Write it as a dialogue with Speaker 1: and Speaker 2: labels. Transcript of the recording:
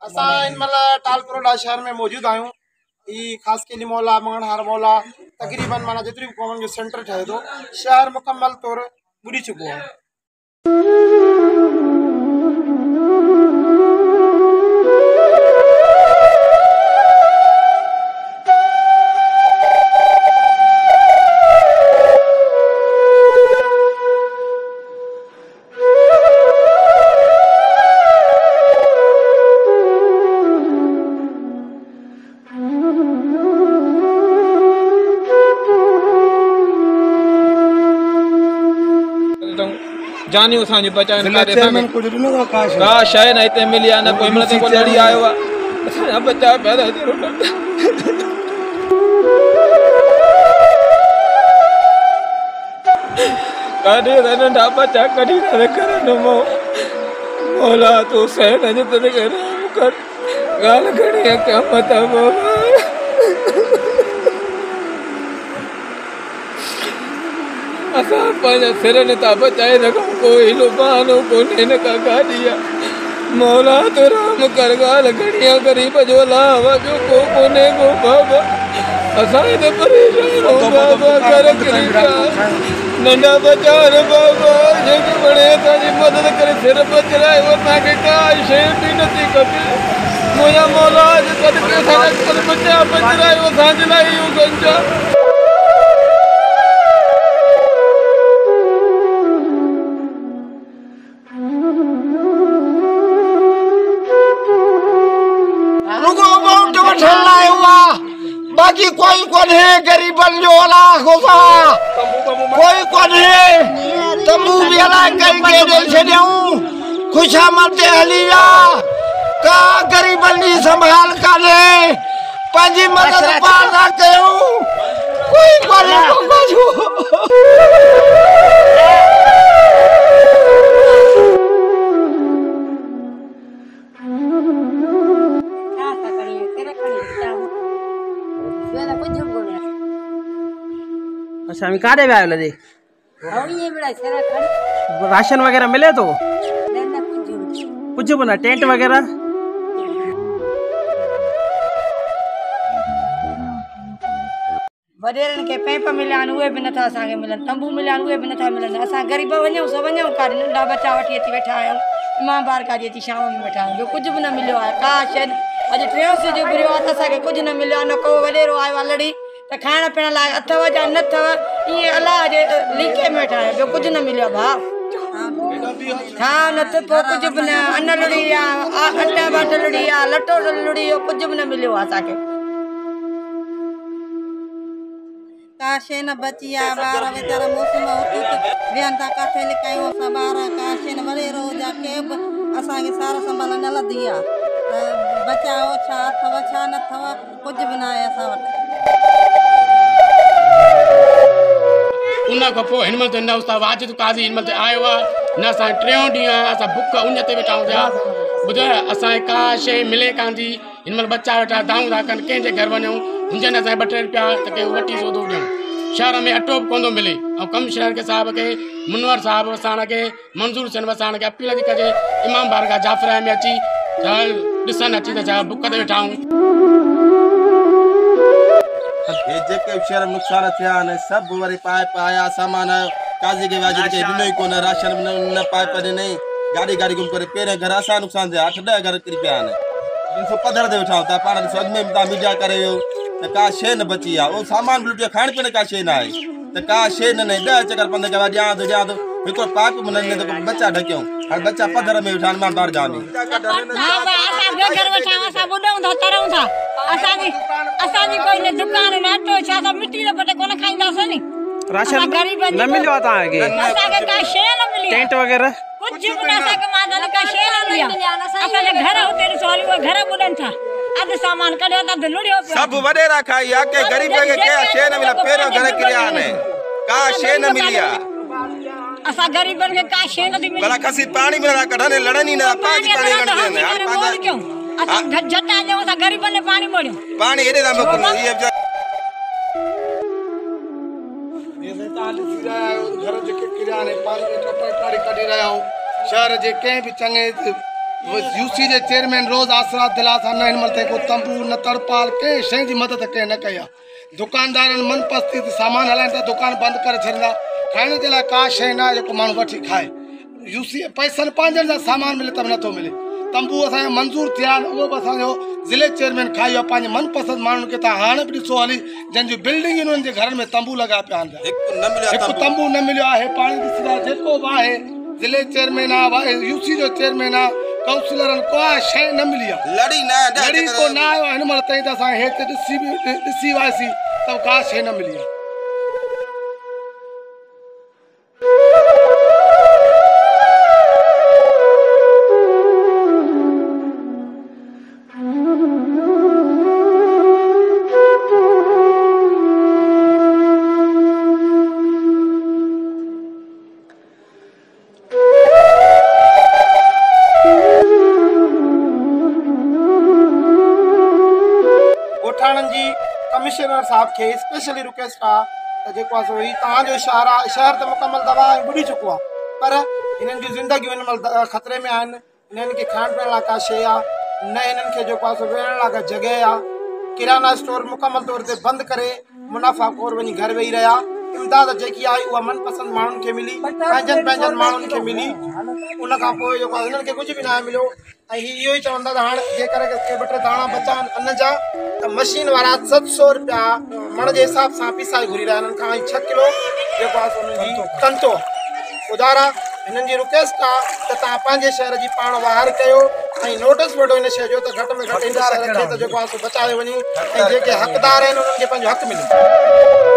Speaker 1: असां इन महिल टालपुरोडा शहर में मौजूद आहियूं। ई ख़ासि केली मौला मंगणहार मौला तक़रीबन माना जेतिरी बि क़ौमनि जो सेंटर ठहे थो, शहर मुकमल तौर ॿुॾी चुको आहे।
Speaker 2: जानी असांजी बचाइनि का शइ न हिते मिली आहे, न कोई महिल को लड़ी आयो आहे। असांजा बचा पिया कॾहिं त नंढा बचा कॾहिं न करनि मौला तूं सहन जो तने कर ॻाल्हि घणी क़यामत बाबा। असां पंहिंजा सिरनि था बचाए रखूं, कोई हिलो बहानो कोन्हे हिन का गाॾी आहे। मौला तो राम कर ॻाल्हि घणी आहे, ग़रीब जो अलावा ॿियो को कोन्हे को बाबा। असां हिते परेशान हो बाबा, कर किरी नंढा बचा आहिनि बाबा, जेके वणे असांजी मदद करे सिर बचाए असांखे का शइ बि नथी खपे। मुंहिंजा मौला जे सदके असांजा बचा बचायो असांजे लाइ इहो गंज आहे।
Speaker 1: बाकी कोई कोन्हे गरीबन जो अलाह खुदा, कोई कोन्हे तंबू भी अलाह करके दे छॾियऊं। खुशामद ते हली आ, का गरीबन जी संभाल कान्हे, पंहिंजी मदद पार था कयूं, कोई कोन्हे।
Speaker 3: अच्छा हम काॾे विया आहियो लॾे? राशन वगैरह मिले तो? कुछ भी ना, टेंट वगैरह?
Speaker 4: वॾेरनि खे पैंप मिलिया आहिनि उहे बि नथा असांखे मिलनि, तंबू मिलिया आहिनि उहे बि नथा मिलनि। असां ग़रीब वञूं सो वञूं काॾे, नंढा बच्चा वठी अची वेठा आहियूं, इमाम बार काॾे अची शाम में वेठा आहियूं, ॿियो कुझु बि न मिलियो आहे। का शइ अॼु 3 जो घुरियो आहे त असांखे कुझु न मिलियो आहे, न को वॾेरो आयो आहे लड़ी त खाइण पीअण लाइ अथव या न अथव, ईअं अलाह जे लीके में वेठा आहियूं, ॿियो कुझु न मिलियो भाउ। हा न त पोइ कुझु बि न, अन लुड़ी आहे, अटा बाट लुड़ी आहे, लटो लुड़ी, कुझु बि न मिलियो आहे असांखे।
Speaker 5: का शइ न बची आहे, ॿार वीचारा मौसम वेहनि था किथे लिकायूं असां ॿार, का शइ न वॾेरो या के बि असांखे सार संभाल न लधी आहे, त बचाओ छा अथव छा न अथव कुझु बि न आहे असां वटि।
Speaker 6: उन खां पोइ हिन महिल न उस्ताद वाजिद काज़ी हिन महिल आयो आहे, न असां 3 ॾींहं असां बुख उन ते वेठा आहियूं पिया। ॿुधायो असांखे का शइ मिले कान थी, हिन महिल बच्चा वेठा दाऊं था कनि, कंहिंजे घर वञूं हुजनि असांखे 2-3 रुपया त के वठी सोधो ॾियूं। शहर में अटो बि कोन थो मिले, ऐं कमिश्नर के साहिब खे मुनवर साहिब असां खे मंज़ूर थियनि, असां खे अपील थी कजे इमाम बारगाह जाफ़रा में अची ॾिसनि अची त छा बुख ते वेठा आहियूं।
Speaker 7: ये जेके शहर में नुक़सान थिया आहिनि सभु वरी पाइप आया, सामान आयो, काज़ी के वाजिद खे ॾिनो ई कोन, राशन न पाइप ॾिनई, गाॾी घुम करे पहिरें घर असां नुक़सान थिया, 8-10 घर किरी पिया आहिनि, 300 पधर ते वेठा आहियूं। तव्हां पाण ॾिसो, अॻु में बि तव्हां मीडिया करे वियो त का शइ न बची आहे, उहो सामान बि खाइण पीअण का शइ न आहे, त का शइ न 10 चकर 15 चकर ॾियां थो हिकिड़ो पाइप बि न ॾिने त बच्चा ढकियूं, हाणे बच्चा पधर में वेठा आहिनि, मां बारगाह में।
Speaker 4: असांजी कोई न दुकान न अटो छा त मिटी जो पटे कोन खाईंदासीं नी।
Speaker 3: राशन न मिलियो तव्हांखे?
Speaker 4: असांखे का शइ न मिली,
Speaker 3: टेंट वगैरह
Speaker 4: कुझु बि न, असांखे मां का शइ न मिली। असांजे घर हुते ॾिसो हली उहे घर ॿुॾनि था, अधु सामान कढियो त अधु लुड़ियो पियो।
Speaker 7: सभु वॾेरा खाई आहे के ग़रीब खे के शइ न मिली, पहिरियों घर किरिया आहिनि, का शइ न मिली आहे।
Speaker 4: असां ग़रीबनि खे का शइ नथी मिली।
Speaker 7: भला खसी पाणी में कढनि लड़नि ई न, पाणी कढनि
Speaker 4: असां झटा ॾियूं, असां ग़रीबनि खे पाणी मोड़ियूं,
Speaker 7: पाणी हेॾे था मोकिलियूं।
Speaker 1: घर जेके किरिया आहिनि पाणी में कपड़ काढ़ी कढी रहिया आहियूं। शहर जे कंहिं बि चङे
Speaker 8: यूसी जे चेयरमैन रोज़ आसरा दिला सां न हिन महिल ताईं को तंबू न तरपाल कंहिं शइ जी मदद कंहिं न कई आहे। दुकानदारनि मनपसंदि सामान हलाइनि था, दुकान बंदि करे छॾींदा, खाइण जे लाइ का शइ न आहे जेको माण्हू वठी खाए। यूसी पैसनि पंहिंजनि जा सामान मिले त बि नथो मिले। तंबू असांजा मंज़ूर थिया आहिनि, उहो बि असांजो ज़िले चेयरमैन खाई आहे पंहिंजे मनपसंदि माण्हुनि खे। तव्हां हाणे बि ॾिसो हली जंहिंजूं बिल्डिंग उन्हनि जे घरनि में तंबू लॻा पिया आहिनि, हिकु तंबू न मिलियो आहे। पाणी ॾिसंदा जेको बि आहे ज़िले चेयरमैन आहे, यूसी जो चेयरमैन आहे, काउंसिलरनि को शइ न मिली आहे, लड़ी को न आयो हिन महिल ताईं। त असां हेठि ॾिसी वियासीं त का शइ न मिली आहे। कमिश्नर साहब के स्पेशली रिक्वेस्ट आहे जेको आहे सो ही तव्हांजो शहर आहे, शहर त मुकमल दवा बुॾी चुको आहे, पर हिननि जूं ज़िंदगियूं हिन महिल ख़तरे में आहिनि। हिननि खे खाइण पीअण लाइ का शइ आहे न, हिननि खे जेको आहे सो वेहण लाइ का जॻह आहे। किराना स्टोर मुकमल तौर ते बंदि करे मुनाफ़ाखोर वञी घर वेही रहिया। इमदाद जेकी आहे उहा मनपसंदि माण्हुनि खे मिली, पंहिंजनि माण्हुनि खे मिली, उन खां पोइ जेको आहे हिननि खे कुझु बि न मिलियो। ऐं इहो ई चवंदा त हाणे जेकर के ॿ टे दाणा बचा आहिनि अन्न जा त मशीन वारा 700 रुपया मण जे हिसाब सां पिसाए घुरी रहिया आहिनि। खां 6 किलो जेको आहे हुननि जी कंतो ॿुधारा। हिननि जी रिक्वेस्ट आहे त तव्हां पंहिंजे शहर जी पाण वाहिर कयो ऐं नोटिस वठो हिन शइ जो त घटि में घटि हिन शहर खे त जेको आहे सो बचाए वञे ऐं जेके हक़दार आहिनि उन्हनि खे पंहिंजो हक़ मिले।